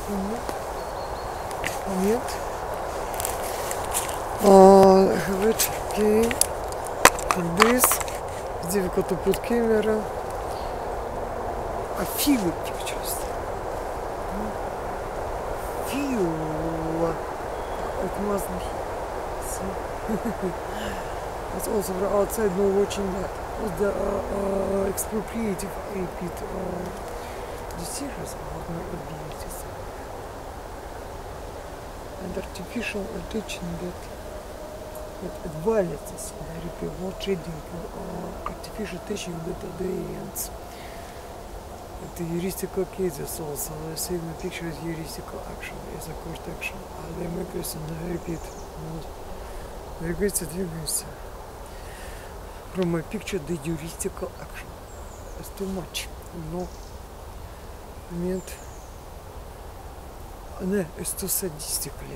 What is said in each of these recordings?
Moment. Have it again like this. It's difficult to put camera. I feel the pictures. Feel. It must be. See? It's also from outside, no watching that. The expropriative bit. The serious about my abilities. And artificial attention that advances, I repeat, not trading, artificial attention that the ends. The heuristical cases also, the same picture is heuristical action, is a court action. The makers and I repeat, двигается. From my picture, the heuristical action. It's too much, no. Момент. No, it's too sadistically.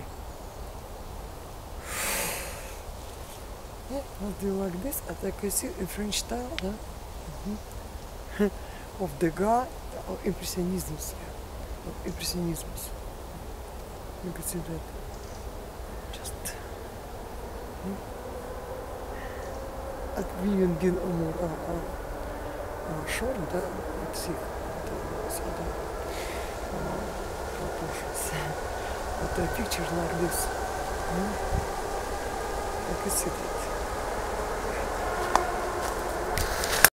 Yeah, I'll do like this, and like I see in French style, of the guy, of impressionisms. Impressionisms. You can see that. Just. At Vivian bin Amor short, let's see. So the proportions. But the pictures like this. I can see that.